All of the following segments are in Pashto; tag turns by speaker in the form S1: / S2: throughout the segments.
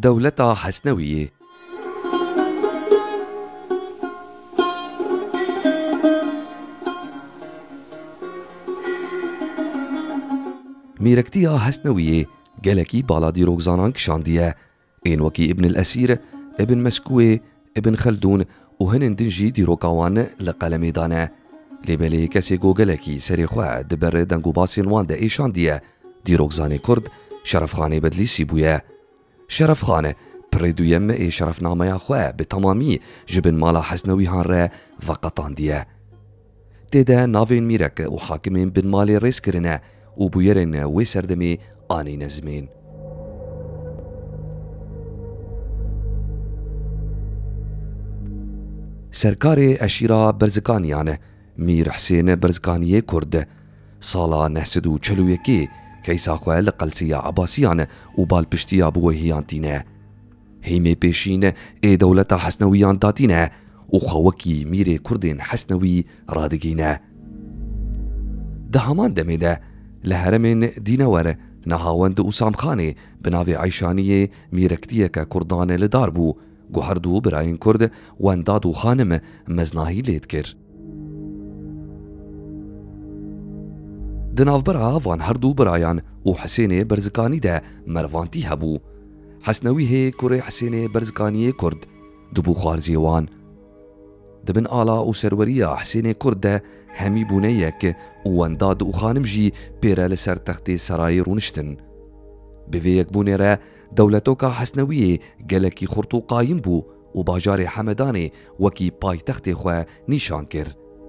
S1: دولتا حسنوية. ميركتيا حسنوية gelekî bala dîrokzanan kişandiye, ên wekî İbn el-Esîr, İbn Meskûwê, İbn Xeldûn û hinên din jî dîroka wan li qelemê dane. Lêbelê kesê got gelekî serê xwe di ber deng û basên wan de êşandiye, dîrokzanê Kurd Şerefxanê Bedlîsî bûye. Şerefxan pirê duyem ê şerefnameya xwe bi temamî ji bin mala Hesnewîhan re veqetandiye. Têde navên mîrek û hakimên bin malê rêz kirine û bûyerên wê serdemê anîne zimên. Serkarê eşîra Berzikaniyan Mîr Hesên Berzikaniye Kurd sala 1941 keysa xwe li Qelsiya Ebasiyan û balpiştiya bi wê hiyantîne. Hêmê pêşîn ê dewleta Hesnewiyan datîne û xwe wekî mîrê Kurdên Hesnewî radigîne. Di heman demê de li heremên dînewer Nehawend û Samxanê bi navê Eyşaniyê mîrektiyeke Kurdan li dar bû ku herdû birayên Kurd wendad û xanim meznahî lê dikir. Di navbera van herdû birayan û Hesênê Berzikanî de mervantî hebû. Hesnewî hê kurê Hesênê Berzikaniyê Kurd dibû xwarziyê wan. Di bin ala û serweriya Hesênê Kurd de hemî bûneyek û wendad û xanim jî pêre li ser textê serayê rûniştin. Bi vê yekbûnê re dewletoka Hesnewiyê gelekî xurt û qayîm bû û bajarê Hemedanê wekî paytextê xwe nîşan kir.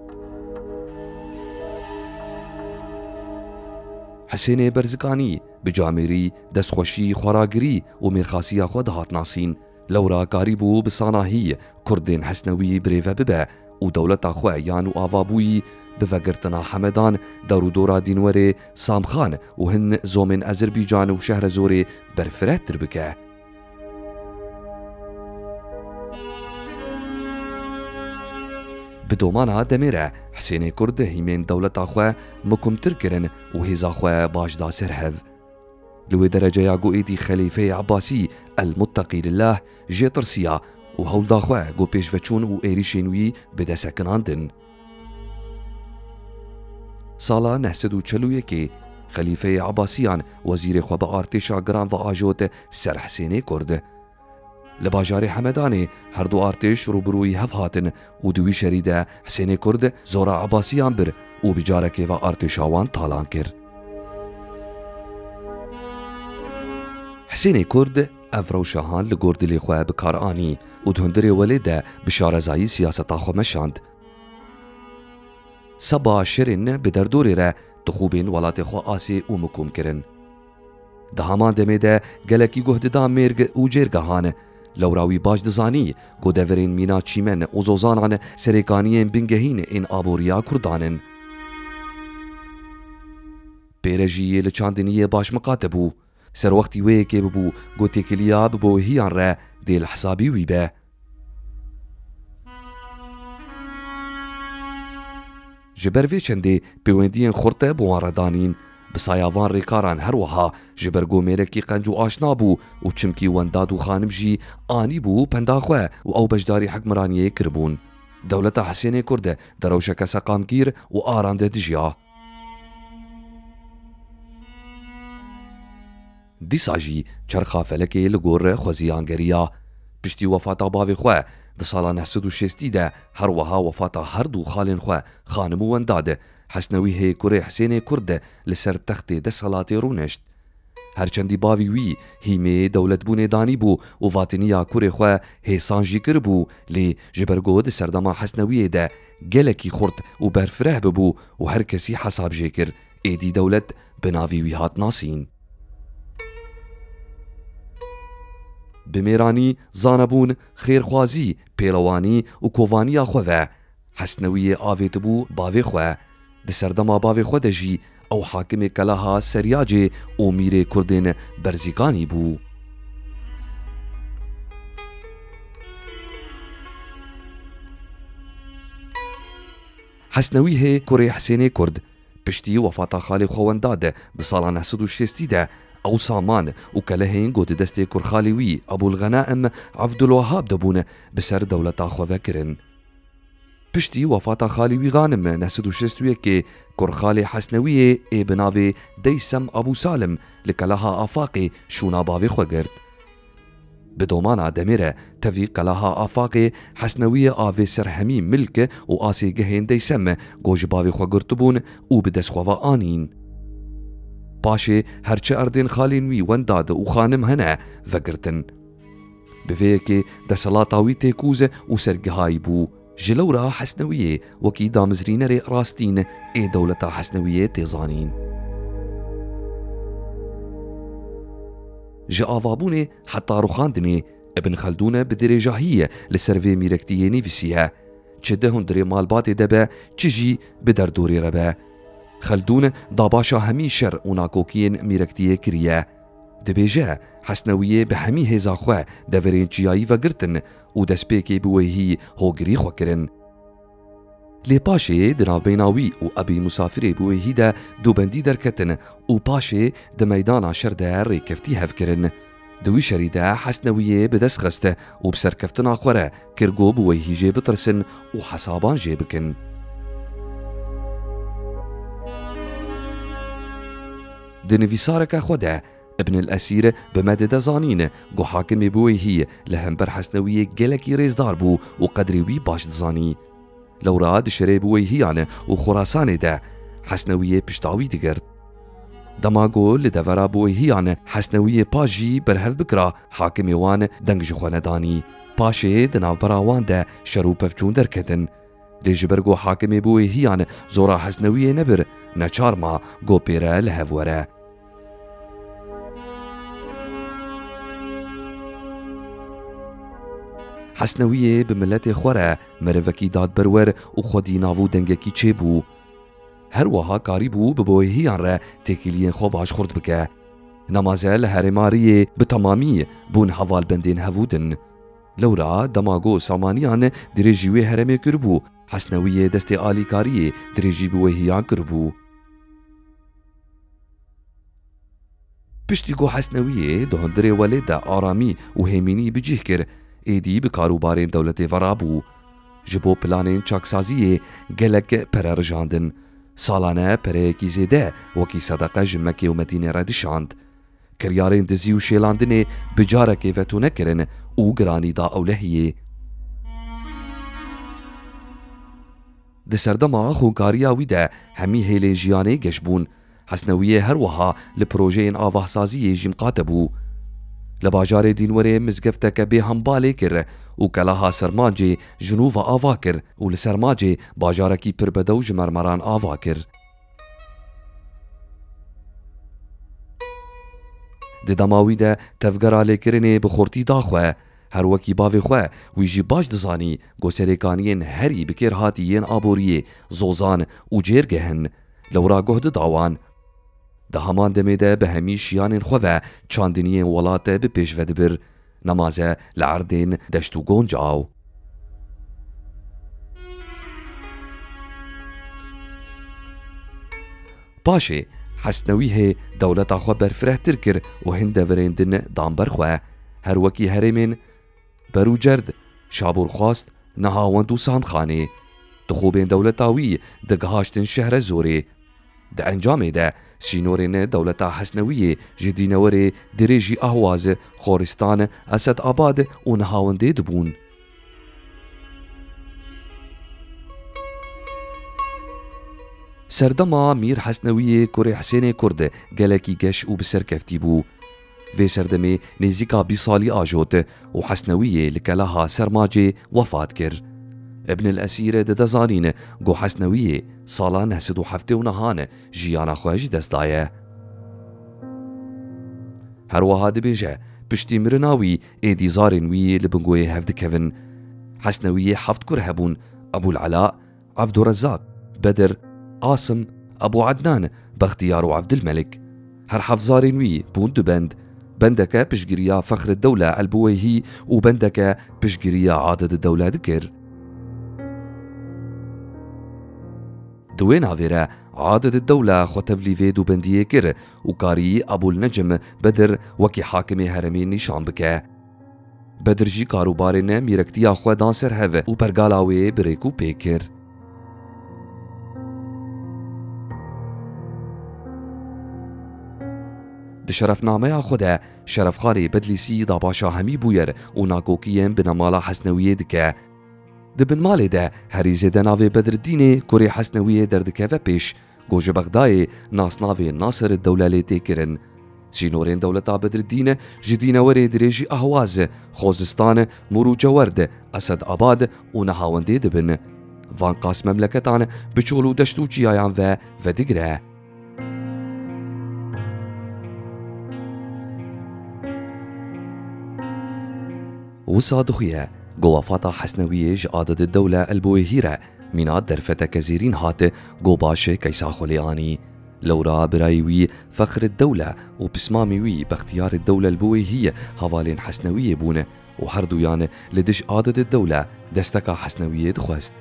S1: Hesênê Berzikanî bi camêrî, destxweşî, xwaragirî û mêrxasiya xwe dihat nasîn. Lewra karî bû bi sanahî Kurdên Hesnewî birêve bibe û dewleta xwe yan û avabûyî bi vegirtina Hemedan derûdora dînwerê Samxan û hin zomên Ezerbaycan û Şehrezorê berfirettir bike. Bi domana demê re Hesênê Kurd hîmên dewleta xwe mikumtir kirin û hêza xwe baş da ser hev. Li wê dereceya got êdî Xelîfeyê Ebasî el-Muttaqî lillah jê tirsiya û hewlda xwe got pêşveçûn û êrişên wî bi destsekinandin. Sala 1941 Xelîfeyê Ebasîyan wezîrê xwe bi artêşa giran ve ajot ser Hesênê Kurd. Li bajarê Hemedanê herdû artêş rûbirûyî hev hatin û di wî şerî de Hesênê Kurd zora Ebasîyan bir û bi carekê ve artêşa wan talan kir. Hesênê Kurd ev rewşehan li gor dilê xwe bi kar anî û di hundirê welê de bi şarezayî siyaseta xwe meşand. Seba şerên bi derdorê re dixûbên welatê xwe asê û mikom kirin. Di heman demê de gelekî guh dida mêrg û cêrgehan. Lewra wî baş dizanî ku deverên mîna çîmen û zozanan serêkaniyên bingehîn ên aboriya Kurdan in. Pêre jî li çandiniyê baş miqate bû. Serwextî wêyekê bibû ku têkiliya bi bohiyan re dê li hesabî wî be. Ji ber vê çendê pêwendiyên xurt bi wan re danîn. Bi saya van rêkaran her wiha ji ber gomêrekî qenc û aşna bû û çimkî wendad û xanim jî anî bû penda xwe û ew beşdarî hekmraniyê kiribûn. Dewleta Hesênê Kurd di rewşeke seqamgîr û aram de dijiya. Dîsa jî çerxa felekê li gor xweziyangeriya. Piştî wefata bavê xwe di sala 1960 de her wiha wefata herdû xalên xwe xanim û wendad Hesnewî hê kurê Hesênê Kurd li ser textê desthilatê rûnişt. Herçendî bavî wî hîmê dewletbûnê danî bû û vatiniya kurê xwe hêsan jî kiribû lê ji ber got di serdema Hesnewiyê de gelekî xurt û berfireh bibû û her kesî hesab jê kir êdî dewlet bi navî wî hat nasîn. Bi mêranî, zanebûn, xêrxwazî, pêlewanî û kovaniya xwe ve Hesnewiyê avêtibû bavê xwe. Di serdema bavê xwe de jî ew hakimê keleha seryacê û mîrê Kurdên Berzikanî bû. Hesnewî hê kurê Hesênê Kurd piştî wefata xalê xwe wendad di sala 1960 de او سامان و کلهین گود دست کرخالی وی ابو الغنائم عبدالوهاب دبون بسر دولتا خواه کرن. پشتی وفات خالی وی غانم نسد و شستویه که کرخال حسنویه ای بناوی دیسم ابو سالم لکلها آفاقی شونا باوی خواه گرد. بدومانا دمیره تفی قلها آفاق حسنویه آوی سرهمی ملک و آسی گهین دیسم گوش باوی خواه گرتبون و بدس خواه آنین. پاشه هرچه اردین خالین وی ونداد و خانم هنه وگرتن. بفیه که دسلاطاوی تیکوز و سرگهایی بو جلورا حسنویه وکی دامزرین ری راستین ای دولتا حسنویه تیزانین. جاوابونه حتى رخاندني ابن خلدون بدرجاهية لسرفي ميركتية نيفسيها چدهن دري مالبات دبا چجي بدردوري ربا. خلدون داباشا همي شر وناكوكين ميركتية كريا دبيجا حسنوية بهمي هزا خواه دورين چيايي وگرتن و دسپيكي بوهي هوگري خو کرن. لی پاشه دناو بیناوی و ابی مسافری بوهی دا دوبندی درکتن و پاشه د میدانا شر دا ریکفتی هف کرن. دوی شریده حسنویه بدست خسته و بسرکفتنا خوره کرگو بوهی جه بترسن و حسابان جه بکن. دنویسارک خوده ابن الاسیر بمدد زانین گو حاکم بوهی لهم بر حسنویه گلکی ریزدار بو و قدریوی باش زانی. لورا دشري بويهيانه و خراسانه ده حسنوية پشتاوي دگرد. دماغو لدورا بويهيانه حسنوية پاجي برهف بكرا حاكم وان دنگ جخوانه داني. پاشه دناو براوان ده شرو پفچون درکتن. لجبرگو حاكم بويهيانه زورا حسنوية نبر نچار ما گو پیره لهف وره. حسنویه به ملت خوره مروکی داد برور و خودی ناوو دنگکی چه بو. هر وها کاری بو ببوهیان را تکیلین خوباش خورد بکه. نمازه لحرماریه به تمامی بون حوال بندین هفودن. لورا دماغو سامانیان درجیوه هرمه کربو. حسنویه دست آلی کاریه درجی بوهیان کربو. پشتی گو حسنویه دهندره ولد آرامی و همینی بجیه کر ایدی به کاروبارین دولت ورابو. جبو پلانین چاکسازیه گلک پره رجاندن. سالانه پره کی زیده وکی صدقه جمکی و مدینه را دشاند. کریارین دزی و شیلاندنه بجاره که فتو نکرن او گرانی دا اولهیه. ده سردما خوکاریا ویده همی هیلی جیانه گشبون. حسنویه هر وها لپروژین آواه سازیه جمقاتبو. لباجار دینوره مزگفتک به همباله کر و کلاها سرماجه جنوب آوا کر و لسرماجه باجارکی پربدو جمرمران آوا کر. ده دماوی ده تفگراله کرنه بخورتی داخوه هر وکی باوی خواه ویجی باش دزانی گو سریکانین هری بکر هاتیین آبوریه زوزان و جرگهن لورا گهد داوان. ده همان دمیده به همی شیانین خواه چاندینی ولات به پیش ودبر نمازه لعردین دشتو گونج آو. باشه حسنویه دولت خواه برفره ترکر و هند ورندن دانبر خواه هر وکی هرمین برو جرد شابور خواست نهاوند و سامخانه دخوبین دولتاوی دگهاشتن شهر زوره. ده انجام ده سینورین دولتا حسنویه جدینوره دریجی اهواز خورستان اسد آباد و نهاونده دبون. سردما میر حسنویه کره حسین کرد گلکی گش و بسر کفتی بو. و سردمه نزیکا 20 سالی آجوت و حسنویه لکلها سرماجه وفات کر. ابن الاسیر دزانین گو حسنویه سالان 97 و نهان جیانا خواهج دست دایه. هر وها دبیجه پشتی مرناوی ایدی زارین وی لبنگوی هفد کون. حسنویه 7 کره هبون ابو العلاء عبدالرزاق بدر عاصم ابو عدنان بختیار و عبدالملك. هر حفظارین وی بون دبند بندك بشجريا فخر الدولة البويهي وبندك بشجريا عادة الدولة ذكر. دوين عفيرا عادة الدولة خوتفليفي دو بندية كر وكاري أبو النجم بدر وكي حاكمي هرمين نشان بكا. بدر جي كاروبارين ميركتيا خوا دانسر هف و برگالاوي بريكو بيكر. د شرفنامه خدا شرفخاري بدليسي دا باشا همي بوير و ناكوكيين بنمالا حسنوية دكا. دبن مالي ده هريزي ده ناوي بدر الديني كوري حسنوية دردكا و بيش گوج بغداي ناس ناوي ناصر الدولة ليتي كرن. سينورين دولتا بدر الدين جدين وري دريجي أهواز خوزستان مروجة ورد أسد آباد و نهاوندي دبن. وان قاس مملكتان بچولو دشتو چيايان و دگره. وصادخية قوافاتا حسنوية جعادة الدولة البويهيرة مينات درفتا كزيرين هات قوباشي كيسا خلياني لورا برايوي فخر الدولة وبسماميوي باختيار الدولة البويهية هوالين حسنوية بونه وحردويان لدش عادة الدولة دستكا حسنوية دخوست.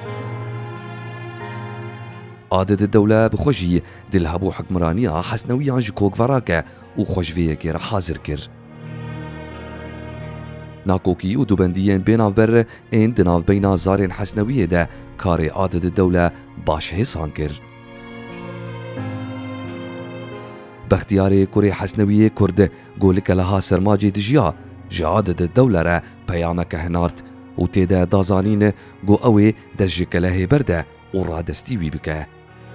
S1: عادة الدولة بخوجي دلهبو حكمرانيا حسنوية جكوك فراكا وخوجفية كير حاضر كر. ناكوكي و دوبنديين بيناف بر این دناف بينا زارين حسنوية ده كاري عادة الدولة باش هيسان كر. باختياري كوري حسنوية كرد قولك لها سرماجي دجيا جعادة الدولة را بيامك هنارت و تيدا دازانين قو اوي دجك لهي برده و رادستيوي بكا.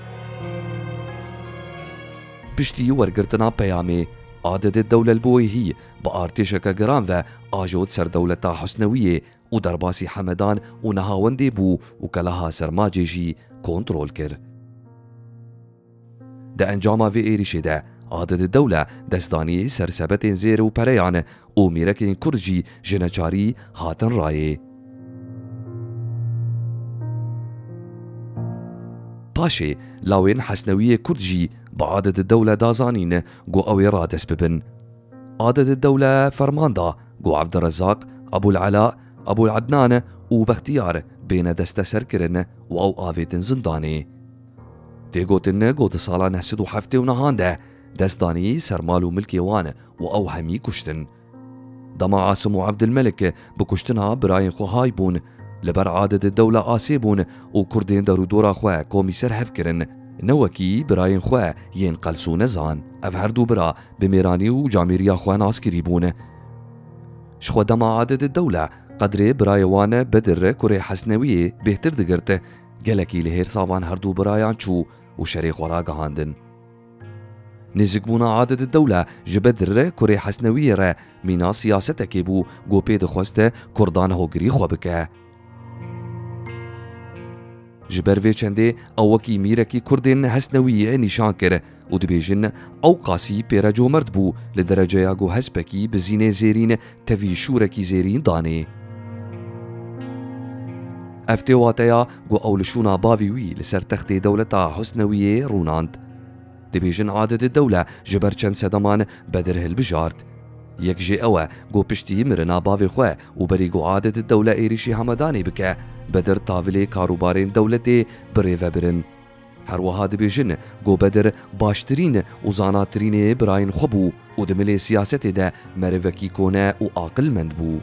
S1: بشتي ورقرتنا بيامي عادة الدولة البويهي بارتشكا جران و آجود سر دولتا حسنوية و درباسي حمدان و نهاوندي بو و كلها سرماجي جي كونترول كر. دا انجاما في ايريشي دا عادة الدولة دستاني سرسبتين زير و پريان و ميركين كرجي جنچاري هاتن رايه. باشي لاوين حسنوية كرجي بعادة الدولة دازانين قو اوي رادس ببن. عادة الدولة فرماندا قو عبد الرزاق ابو العلاء ابو العدنان و باختيار بين دست سركرن و او آفيتن زنداني. تيغوتن قو تصالا نحسدو حفتي و نهانده دستاني سرمالو ملكي وان و او همي كشتن. دما عاصم و عبد الملك بكشتنها براين خو هايبون لبر عادة الدولة آسيبون و كردين دارو دورا خواه كوميسر هفكرن نوكي براين خواه ينقلسو نزان اف هردو برا بميراني و جاميريا خواه ناسكري بون. شخوا دما عادة الدولة قدري براي وان بدر كوري حسنوية بهتر دقرت گلكي لهير صابان هردو برايان چو و شريخ ورا قهاندن. نزقبونا عادة الدولة جبدر كوري حسنوية را مينا سياستك بو قو بيد خوسته كردان هوگري خوا بكه. جبر في چنده اوكي ميركي كردين حسنوية نشان كر و دبيجن او قاسي بيرجو مرد بو لدرجة ياغو حسبكي بزينة زيرين تفي شوركي زيرين داني. افتي واتيا قو اولشونا باويوي لسر تخت دولتا حسنوية روناند. دبيجن عادة الدولة جبر چند سدمان بدر هالبجارت. يك جي اوه قو پشتي مرنا باوي خواه و بري قو عادة الدولة ايريشي همداني بكه بدر تاولي كاروبارين دولتي بريفا برن. هروها دبيجن قو بدر باشترين و زاناترين براين خبو و دملي سياستي ده مرفكي كونه و عاقل مند بو.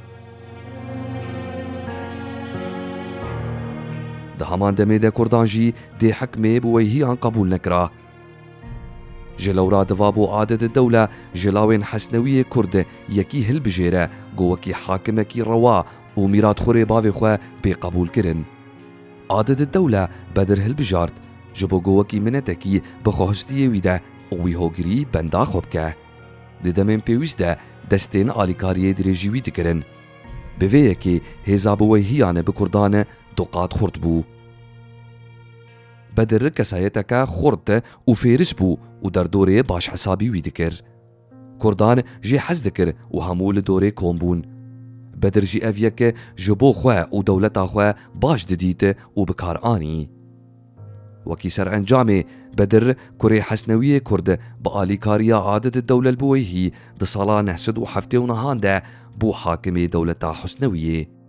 S1: ده همان دمي ده كردانجي دي حكمي بويهي عن قبول نكرا. جلورا دوابو عادة الدولة جلاوين حسنوية كرد يكي هالبجيرة قوكي حاكمكي روا وميرات خوري باوي خوا بقبول كرن. عادة الدولة بدر هالبجارت جبو قوكي منتكي بخوهستي ويدا وي هوگري بندا خوبكه. ددمين بيوزده دستين آليكاريه دريجيوي دكرن. بويكي هزابو هيانه بكردانه دوقات خورد بو. بدر كسايتك خورد و فيرس بو و در دوري باش حسابي ويدكر. كردان جي حز دكر و همول دوري كومبون. بدر جي افيك جبو خواه و دولتا خواه باش دديت و بكار آني. وكي سر انجامي بدر كوري حسنوية كرد بآليكاريا عادة الدولة البويهي دصالا نحسد و حفتي و نهانده بو حاكمي دولتا حسنوية.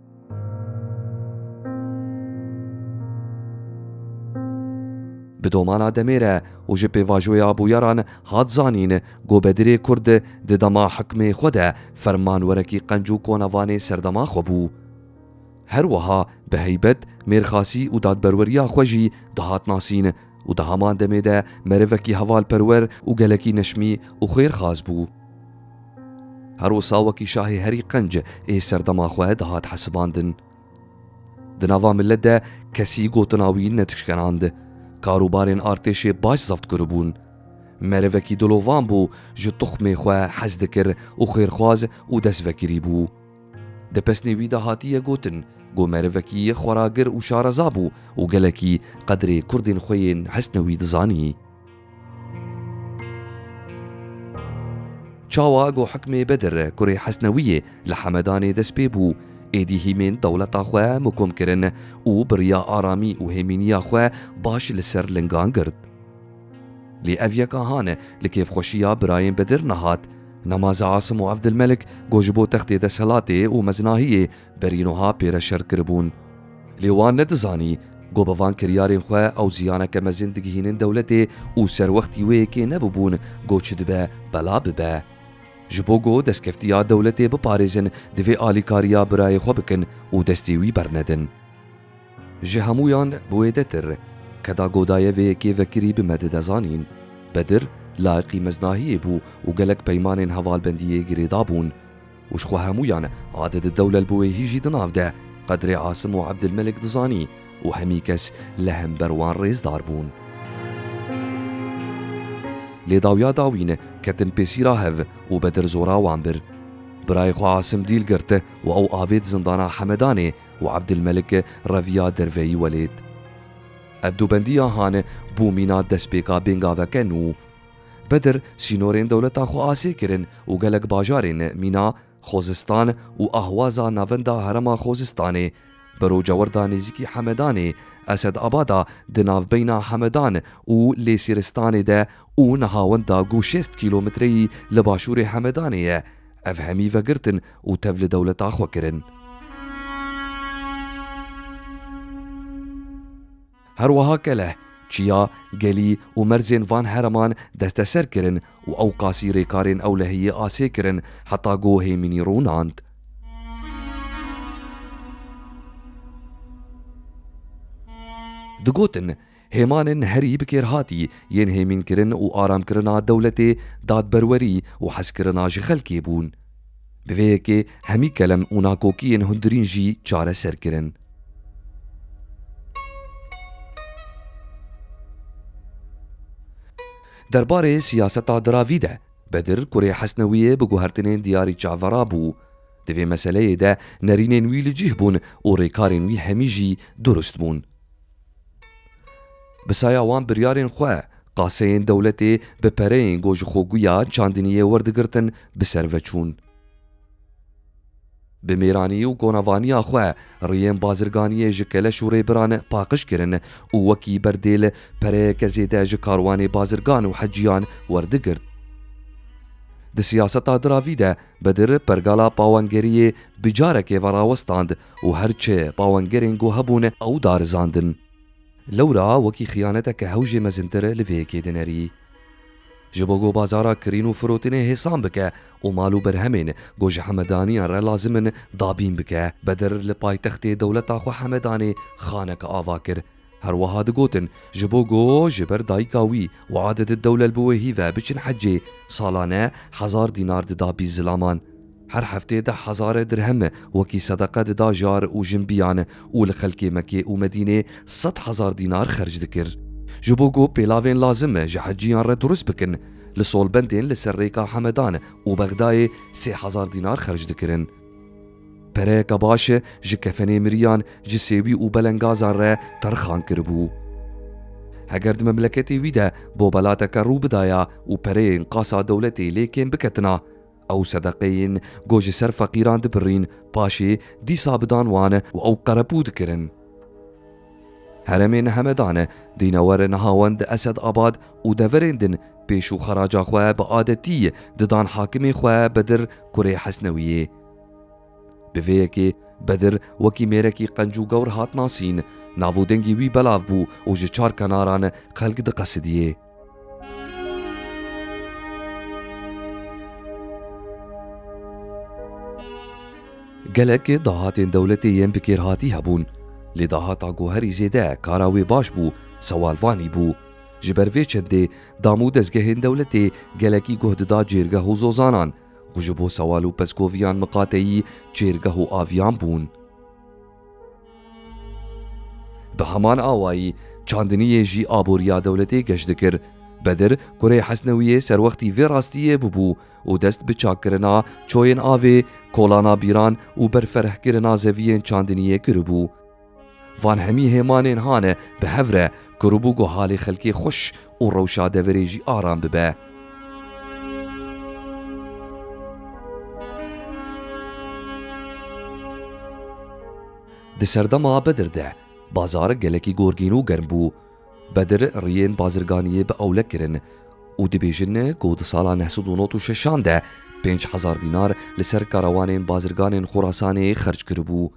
S1: بدومانا دميرة وجي بيواجويا بويران هات زانين گو بدري كرد ددما حكمي خوده فرمان وركي قنجو كونواني سردما خوبو. هروها بهيبت ميرخاسي و دادبروريا خوجي دهات ناسين و دهامان دميده مرفكي هوال پرور و گلكي نشمي و خير خاز بو. هرو ساوكي شاهي هري قنج اي سردما خواه دهات حسباندن. دناوا ملت ده کسی گوتناوی نتشکناند. کاروبارین ارتش باش زفت کربون. مروکی دلوان بو جو تخمه خواه حز دکر و خیرخواز و دست وکری بو. ده پس نوی ده هاتیه گوتن گو مروکی خوراگر و شارزابو و گلکی قدر کردین خوین حسنوی دزانی. چاوا گو حکم بدر کری حسنویه لحمدان دست بو ایدی هیمین دولتا خواه مکم کرن و بریا آرامی و هیمینیا خواه باش لسر لنگان گرد. لی اویا کهانه لکیف خوشیا براین بدر نهات نماز عاصم و عبدالملک گوجبو تخت دسهلاته و مزناهیه برینوها پیر شر کربون. لیوان ندزانی گو بوان کریارین خواه او زیانه که مزندگی هینن دولته و سر وقتی وی که نببون گو چدبه بلا ببه. جبوگو دستکفتیا دولتی بپارزن دوی آلیکاریا برای خو بکن و دستیوی برندن. جهمویان بویده تر کدا گودای وی که وکری بمدد زانین. بدر لاقی مزناهی بو و گلک پیمان حوال بندیه گریدابون. وشخو همویان عادد الدولة البوی هیجی دناف ده قدر عاصم و عبدالملک دزانی و همی کس لهم بروان ریز داربون. لداویا داوین کتن پیسیرا هف و بدر زورا وانبر. برای خو عاصم دیل گرته و او آوید زندانا حمدانه و عبدالملک رویا دروی ولید. ابدو بندیا هانه بو مینا دست بیکا بینگا وکنو. بدر سینورین دولتا خو آسی کرن و گلک باجارین مینا خوزستان و اهوازا ناوندا هرما خوزستانه برو جوردا نزیکی حمدانه اسد آبادا دناف بینا حمدان و لیسیرستان ده و نهاوندا گو 6 کیلومتری لباشور حمدانه افهمی وگرتن و تفل دولتا خو کرن. هروها کله چیا گلی و مرزین وان هرمان دست سر کرن و او قاسی ریکارین اولهی آسی کرن حتا گو هیمینی روناند. دگوتن هیمانن هری بکر هاتی ین هیمین کرن و آرام کرنا دولتی داد بروری و حس کرنا جی خلکی بون. بویه که همی کلم و ناکوکین هندرین جی چاره سر کرن. درباره سیاستا دراوی ده بدر کره حسنویه بگوهرتنین دیاری چاورا بو. دوی مسئله ده نرینین وی لجیه بون و ریکارین وی همیجی درست بون. بسایا وان بریارین خواه قاسین دولتی بپرین گوش خوگویا چاندنیه وردگرتن بسروچون. بمیرانی و گونوانی خواه ریم بازرگانی جکل شوری بران پاقش کرن و وکی بردیل پره کزیده جکاروان بازرگان و حجیان وردگرد. ده سیاستا دراوی ده بدر پرگالا پاوانگریه بجارک وراوستاند و هرچه پاوانگرین گو هبون او دارزاندن. لورا وکی خیانتا که هوجه مزنتر لویکی دنری. جبوگو بازارا کرین و فروتینه حسام بکه و مالو برهمین گوش حمدانی را لازمن دابین بکه بدر لپای تخت دولتا خو حمدانی خانک آوا کر. هر وها دگوتن جبوگو جبر دایکاوی و عادت الدولة البوهی و بچن حجی سالانه 1000 دینار دابی زلامان. هر هفته 10,000 درهم وکی صدقه دا جار و جنبیان و لخلکی مکی و مدینه 100,000 دینار خرج دکر. جبوگو پیلاوین لازمه جحجیان را درست بکن لسول بندین لسر ریکا حمدان و بغدای 3,000 دینار خرج دکرن. پره کباش جکفنی مریان جسیوی و بلنگازان را ترخان کربو. هگرد مملکتی ویده بو بلاتا کرو بدایا و پره قاسا دولتی لیکن بکتنا او صدقین گوش سر فقیران دبرین پاشی دیسا بدان وانه و او قربو دکرن. هرمین همدانه دینور نهاوند اسد آباد و دورندن پیشو خراجا خواه با عادتی ددان حاکمی خواه بدر کره حسنویه. بویه که بدر وکی میرکی قنجو گور هات ناسین ناودنگی وی بلاو بو و ji çar kenaran xelk diqesidiye. gelek dahatên dewletê yên bikêrhatî hebûn. Lê dahata goherî zêde kara wê baş bû, sewalvanî bû. Ji ber vê çendê damû dezgehên dewletê gelekî guh dida cêrgeh û zozanan û ji bo sewal û pezgoviyan miqateyî çêrgeh û aviyan bûn. Bi heman awayî çandiniyê jî aboriya dewletê geş dikir. Bedir Kurê Hesnewiyê serwextî vê rastiyê bibû û dest bi çakkirina çoyên avê, kolana bîran û berferehkirina zeviyên çandiniyê kiribû. Van hemî hêmanên hane bi hev re kiribû ku halê xelkê xweş û rewşa deverê jî aram bibe. Di serdema Bedir de bazar gelekî gorgîn û germ bû. Bedir riyên bazirganiyê bi ewle kirin û dibêjin ku di sala 1996 de 5,000 dînar li ser karawanên bazirganên Xorasanê xerc kiribû.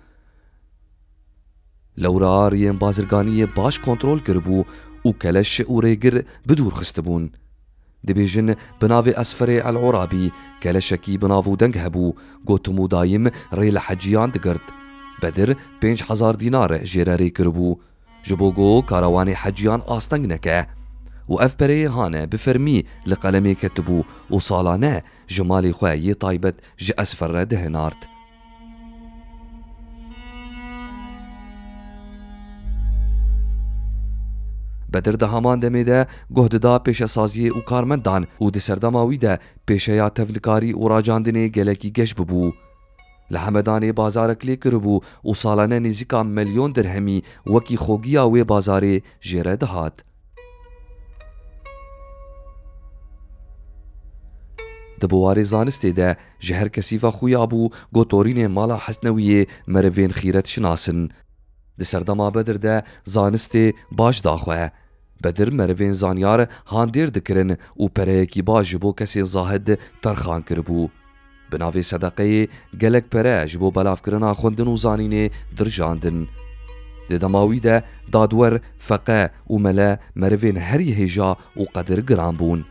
S1: Lewra riyên bazirganiyê baş kontrol kiribû û keleş û rêgir bi dûr xistibûn. Dibêjin bi navê Esferê El Orabî keleşekî bi navûdeng hebû gotum dayîm rê li heciyan digirt. Bedir 5,000 dînar jêre rê kiribû ji bo ku karawanê heciyan asteng neke û ev pereyê hane bi fermî li qalemê ketibû û salane ji malê xwe yê taybet ji Esfer re dihinart. Bedir di heman demê de guh dida pêşesaziyê û karmendan û di serdema wî de pêşeya tevlikarî û racandinê gelekî geş bibû. Li Hemedanê bazarek lê kiribû û salane nêzîka milyon dirhemî wekî xogiya wê bazarê jêre dihat. Di buwarê zanistê de ji her kesîva xuya bû gotorînê mala Hesnewiyê merivên xîret şinasin. Di serdema Bedir de zanistê baş daxwe. Bedir merivên zanyar handêr dikirin û pereyekî baş ji bo kesên zahid terxan kiribû. Bi navê sedeqeyê gelek pere ji bo belavkirina xwendin û zanînê dirjandin. Di dema wî de dadwer, feqe û mele merivên herî hêja û qedir giran bûn.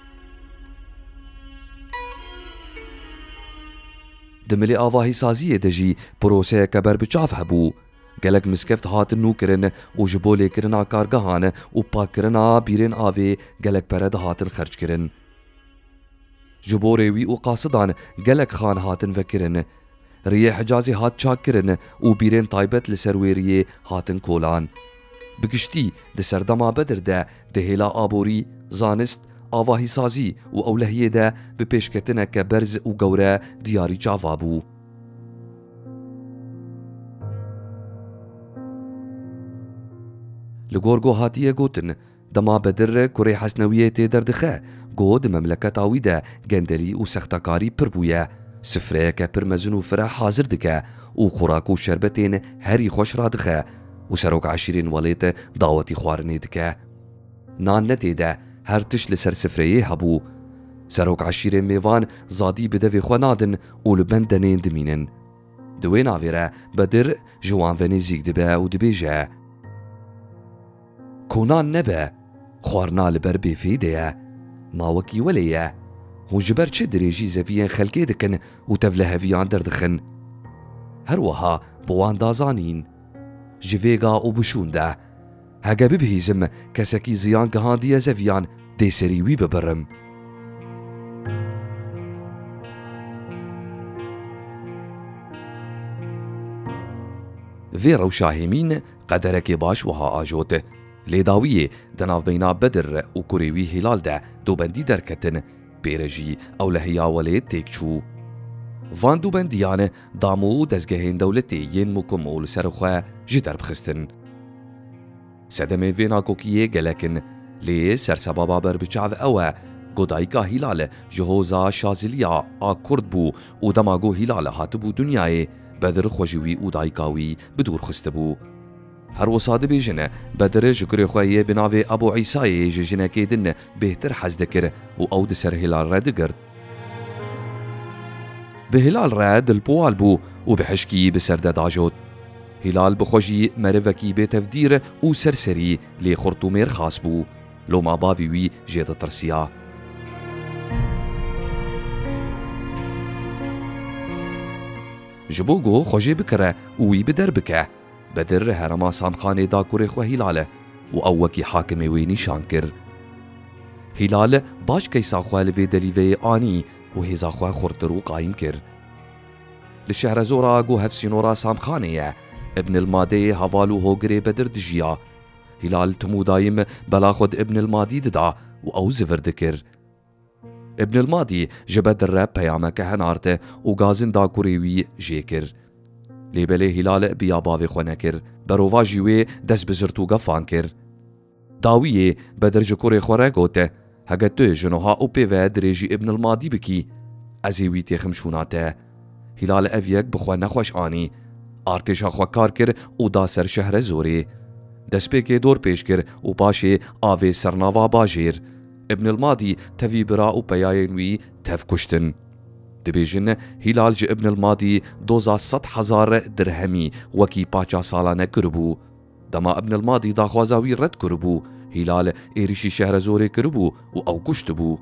S1: Di milê avahîsaziyê de jî proseyeke berbiçav hebû. Gelek miskeft hatin nûkirin û ji bo lêkirina kargehan û pakkirina bîrên avê gelek pere dihatin xerckirin. Ji bo rêwî û qasidan gelek xan hatin vekirin. Riyê Hicazê hat çakkirin û bîrên taybet li ser wê riyê hatin kolan. Bi giştî di serdema Bedir de di hêla aborî, zanist, avahîsazî û ewlehiyê de bi pêşketineke berz û gewre diyarî çava bû. Li gor gohatiye gotin dema Bedir Kurê Hesnewiyê tê derdixe ku di memleketa wî de genderî û sextekarî pir bûye. Sifreyeke pir mezin û fireh hazir dike û xurak û şerbetên herî xweş radixe û serok eşîrên welêt dawetî xwarinê dike. Nan netê de her tiş li ser sifreyê hebû. Serok eşîrên mêvan zadî bi devê xwe nadin û li bend denên dimînin. Di wê navê re Bedir ji wan ve nêzik dibe û dibêje: Konan nebe, xwarina li ber bêfê de ye, ma wekî welê ye. Hûn ji ber çi dirêjî zeviyên xelkê dikin û tevleheviyan derdixin? Her wiha bi wan dazanîn. Ji vêga û bişûn de hege bibihîzim kesekî ziyan gihandiye zeviyan dê serî wî bibirim. Vê rewşa hêmîn qederekê baş wiha ajot. Lêdawiyê di navbeyna Bedir û Kurê wî Hîlal de dûbendî derketin, pêre jî ewlehiya welê têk çû. Van dûbendiyan damû dezgehên dewletê yên mukum û li ser xwe ji derbixistin. Sedemê vê nakokiyê gelekin, lê sersebaba berbiçav ew e ku dayîka Hîlal ji hoza Şaziliya a Kurd bû û dema ku Hîlal hatibû dunyayê, Bedir xwe ji wî û dayîka wî bi dûr xistibû. Her wisa dibêjin Bedir ji kurê xwe yê bi navê Ebu Îsayê ji jinekê din bêhtir hez dikir û ew di ser Hîlal re digirt. Bi Hîlal re dilpowal bû û bi hişkî bi ser de dajot. هلال بخوجی مرفکی به تفدیر و سرسری لی خرطومیر خاص بو لو ما باوی وی جید ترسیا. جبو گو خوجی بکره وی بدر بکه. بدر هرما سامخانه دا کوری خو هلاله و اوکی حاکم وی نشان کر. هلال باش کیسا خوال وی دلیوی آنی و هزا خواه خورتر و قایم کر. لشهر زورا گو هفسینورا سامخانه ابن المادي هوالو هوگري بدر دجيا. هلال تمو دايم بلا خود ابن المادي ددا و او زفر دكر. ابن المادي جبد الرب بيامك هنارته و غازن دا كوريوي جيكر. ليبلي هلال بيا باوي خونكر برووا جيوي دس بزرتو غفان كر. داويه بدر جكوري خورا گوته هگتو جنوها او بيوه دريجي ابن المادي بكي ازيوي تيخمشوناته. هلال اويك بخوا نخوش آني ارتشا خو کار کر او دا سر شهر زوری دسپی که دور پیش کر او پاشه آوه سرناوا باجیر ابن المادی تفی برا او پیاینوی تف کشتن دبیجن هلال جه ابن المادی 200,000 درهمی وکی پاچا سالانه کربو دما ابن المادی دا خوازاوی رد کربو هلال ایریشی شهر زوری کربو و او کشت بو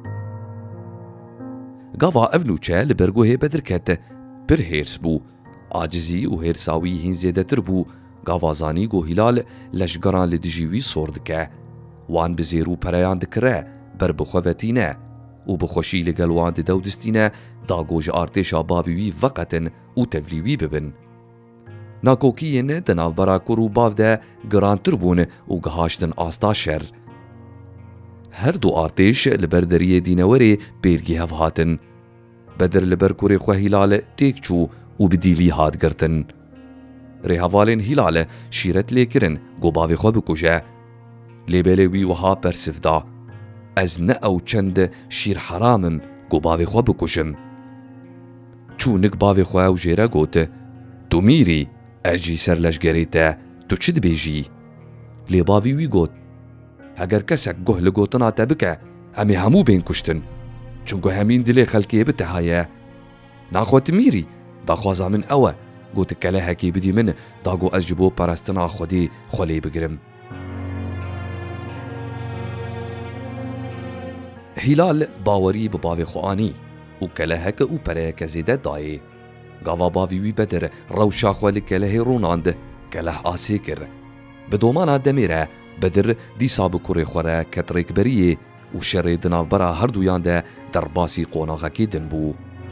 S1: گاوا افنوچه لبرگوه بدرکت پر هیرس بو عاجزی و هرساوی هین زیده تر بو گاوازانی گو هلال لشگران لدجیوی سور دکه وان بزیرو پریان دکره بر بخوتینه و بخوشی لگلوان دو دستینه دا گوج ارتشا باویوی وقتن و تفلیوی ببن ناکوکیین دناو برا کرو باو ده گران تر بون و گهاشتن آستا شر هر دو ارتش لبردری دینوری بیرگی هفهاتن بدر لبر کوری خو هلال تیک چو و بدیلی هاد گرتن ریهوالین هلال شیرت لیکرن گو باوی خو بکوژه لیبلی وی وها پرسفدا از نه او چند شیر حرامم گو باوی خو بکوشم چو نک باوی خو او جیره گوته تو میری اجی سر لشگریته تو چی دبیجی لی باوی وی گوت اگر کسک گوه لگوتنا تبکه همی همو بین کشتن چونکو همین دلی خلکی بتهایه ناخوت میری دا خوازا من اوه گوت کله هکی بدی من دا گو از جبو پرستنا خودی خولی بگرم هلال باوری بباوی خوانی و کله هک او پره کزیده دایی گاوا باوی وی بدر روشا خولی کله روناند کله آسی کر بدومانا دمیره بدر دیسا بکوری خوره کتریک بریه و شر دناو برا هر دویان ده در باسی قوناغا کی دن بو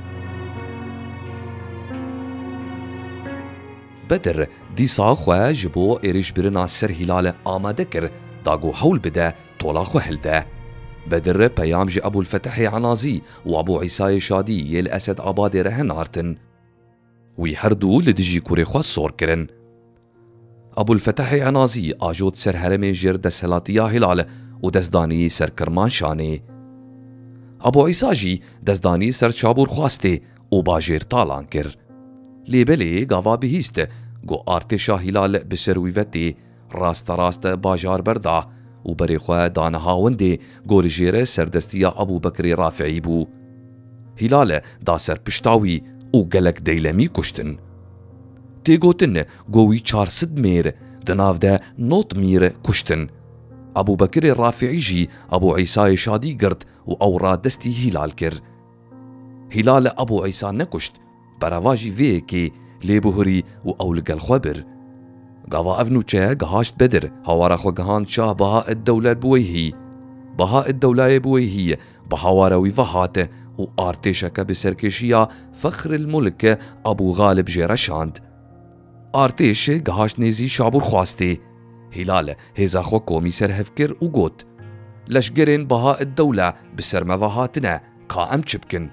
S1: بدر دیسا خواه جبو ایریش برنا سر هلال آماده کر داگو حول بده طولا خو هلده بدر پیام جی ابو الفتح عنازی و ابو عیسای شادی یل اسد آباد رهن آرتن وی هر دو لدجی کوری خو سور کرن ابو الفتح عنازی آجود سر هرم جر دسلاتیا هلال و دزدانی سر کرمان شانه ابو عیسا جی دزدانی سر چابور خواسته و باجر تالان کر لیبلی گاوا بهیست گو ارتشا هلال بسرویوتی راست باجار بردا و بری خواه دانهاونده گول جیره سردستیا ابو بکر رافعی بو هلال دا سر پشتاوی و گلک دیلمی کشتن تی گوتن گوی 400 میر دناو ده 9 میر کشتن ابو بکر رافعی جی ابو عیسای شادی گرد و او را دستی هلال کر هلال ابو عیسا نکشت برواجی وی که لیبوهری و او لگل خوبر گاوا افنوچه گهاشت بدر هوارا خو گهان شاه بها الدولة بويهي بها الدولة بويهي بهوارا ويفهات و ارتشك بسركشيا فخر الملك ابو غالب جيرشاند ارتش گهاشت نيزي شابور خواسته هلال هزا خو قومي سر هفكر و گوت لشگرين بها الدولة بسر مواهاتنا قائم چبكن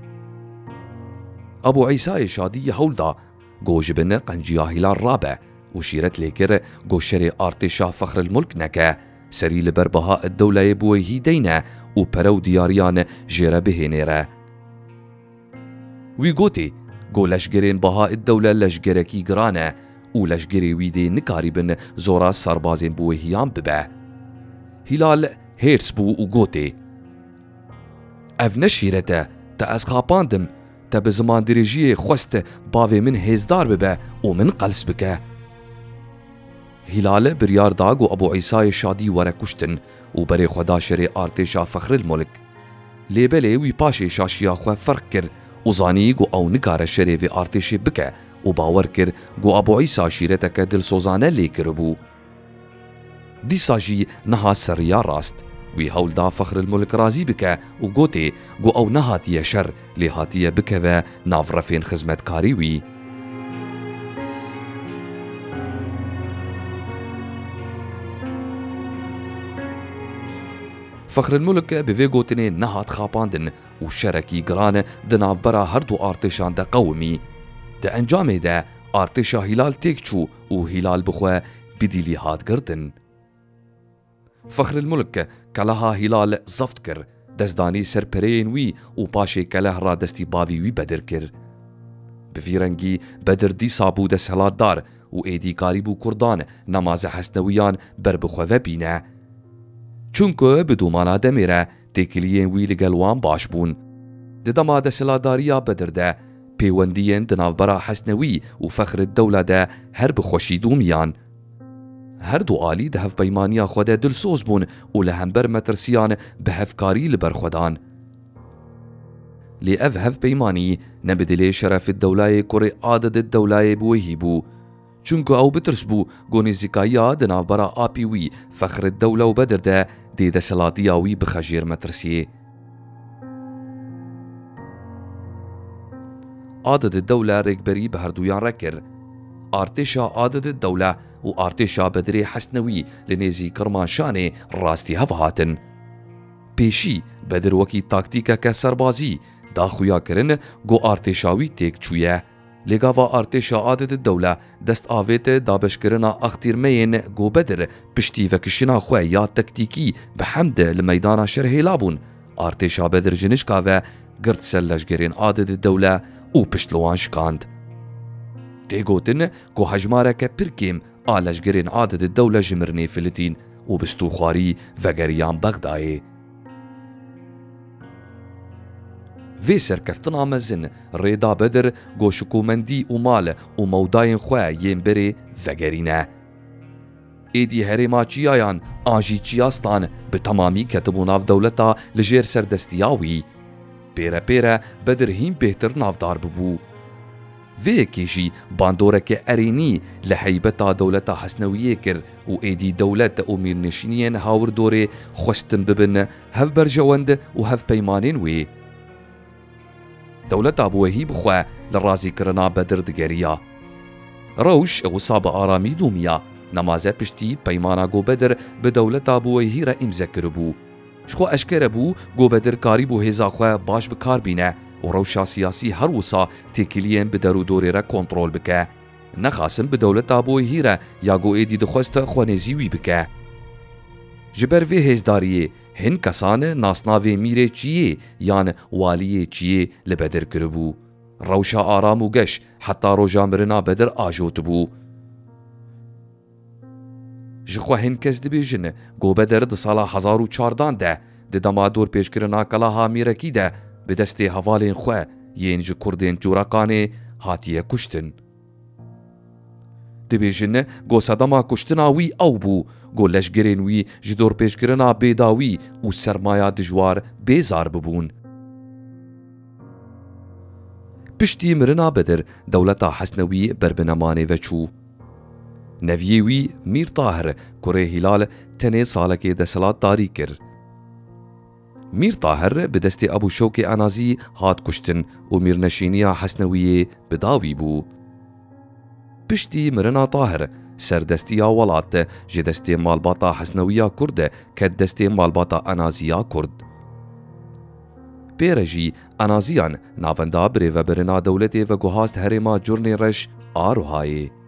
S1: ابو عيسى شادي هولدا گوجبن قنجيا هلال رابع وشيرت ليكر گوشري ارتشا فخر الملك نكا سري لبربها الدولة بويهي دينا و پرو دياريان جيرا بهنيرا وي گوتي گو لشگرين بها الدولة لشگركي گرانا و لشگري ويدي نكاريبن زورا سربازين بويهيان ببا هلال هيرس بو و گوتي اف نشيرتا تا از خاپاندم te bi zimandirêjiyê xwest bavê min hêzdar bibe û min qels bike. Hilal biryar da got Ebu Îsayê Şadî were kuştin û berê xwe da şerê artêşa Fexrîl-Mulk. Lêbelê wî paşê şaşiya xwe ferq kir û zanî got ew nikare şerê vê artêşê bike û bawer kir got Ebu Îsa şîreteke dilsozane lê kiribû. Dîsa jî niha seriya rast. Wî hewl da Fexrîl-Mulk razî bike û gotê got ew nehatiye şer lê hatiye bikeve nav refên xizmetkarî wî. Fexrîl-Mulk bi vê gotinê nehat xapandin û şerekî giran di navbera her du artêşan de qewimî. Di encamê de artêşa Hilal têk çû û Hilal bi xwe bidîlî hat girtin. Fexrîl-Mulk keleha Hilal zeft kir, destdanî ser pereyên wî û paşê keleh ra destî bavî wî Bedir kir. Bi vî rengî Bedir dîsa bû desthilatdar û êdî karî bû Kurdan nemazê hesnewiyan ber bi xwe vebîne. Çunku bi dûmana demê re têkiliyên wî li gel wan baş bûn. Di dema desthilatdariya Bedir de pêwendiyên di navbera Hesnewî û Fexrîddewle de her bi xweşî dûmiyan. Her du alî di hevpeymaniya xwe de dilsoz bûn û li hember metirsiyan bi hevkarî li ber xwe dan. Lê ev hevpeymanî ne bi dilê Şerefîddewlayê kurê Adediddewlayê bi wêhî bû. Çunku ew bitirs bû got nêzîkayiya di navbera apî wî Fexrîddewle û Bedir de dê desthilatiya wî bixejêr metirsiyê. Adediddewle rêkberî bi herduyan re kir. Artêşa Adediddewle û artêşa Bedirê Hesnewî li nêzî Kirmanşanê rastî hev hatin. Pêşî Bedir wekî taktîkeke serbazî daxuya kirin got artêşa wî têk çûye. Lêgava artêşa Adediddewle dest avête dabeşkirina axtîrmeyên got Bedir piştî vekişîna xwe ya taktîkî bi hemd li meydana şer hêla bûn. Artêşa Bedir ji nişka ve girt ser leşgerên Adediddewle û pişt li wan şikand. Tê gotin ku hejmareke pir kêm a leşgerên Adediddewle ji mirinê filîtîn û bi stûxwarî vegeriyan Bexdayê. Vê serkeftina mezin rêda Bedir got şikûmendî û mal û mewdayên xwe yên berê vegerîne. Êdî herêma Çiyayan an jî Çiyastan bi temamî ketibû nav dewleta li jêr serdestiya wî. Pêre Bedir hîn bêhtir navdar bibû. Vêyekê jî bandoreke erênî li heybeta dewleta Hesnewiyê kir û êdî dewlet û mîrnişîniyên hawirdorê xwestin bibin hev berjewend û hevpeymanên wê. Dewleta bi wêhî bi xwe li razîkirina Bedir digeriya. Rewş wisa bi aramî dûmiya. Nemaze piştî peymana got Bedir bi dewleta bi wêhî re îmze kiribû. Ji xwe eşkere bû got Bedir karî bû hêza xwe baş bikar bîne û rewşa siyasî her wisa têkiliyên bi derûdorê re kontrol bike. Nexwasin bi dewleta bi wêhî re ya got êdî dixwest xwenêzî wî bike. Ji ber vê hêzdariyê hin kesan nasnavê Mîrê Çiyê yan waliyê Çiyê li Bedir kiribû. Rewşa aram û geş heta roja mirina Bedir ajot bû. Ji xwe hin kes dibêjin got Bedir di sala 1014 de di dema dorpêşkirina keleha Mîrekî de bi destê hevalên xwe yên ji Kurdên Coreqanê hatiye kuştin. Dibêjin got sedema kuştina wî ew bû got leşgerên wî ji dorpêşkirina bêdawî û sermaya dijwar bêzar bibûn. Piştî mirina Bedir dewleta Hesnewî ber bi nemanê veçû. Neviyê wî Mîr Tahir kurê Hilal tenê salekê desthilatdarî kir. Mîr Tahir bi destê Ebu Şewkê Enazî hat kuştin û mîrneşîniya Hesnewiyê bi dawî bû. Piştî mirina Tahir serdestiya welat ji destê malbata Hesnewiya Kurd ket destê malbata Enaziya Kurd. Pêre jî Enaziyan navenda birêvebirina dewletê veguhast herêma Curnê Reş a Rûhayê.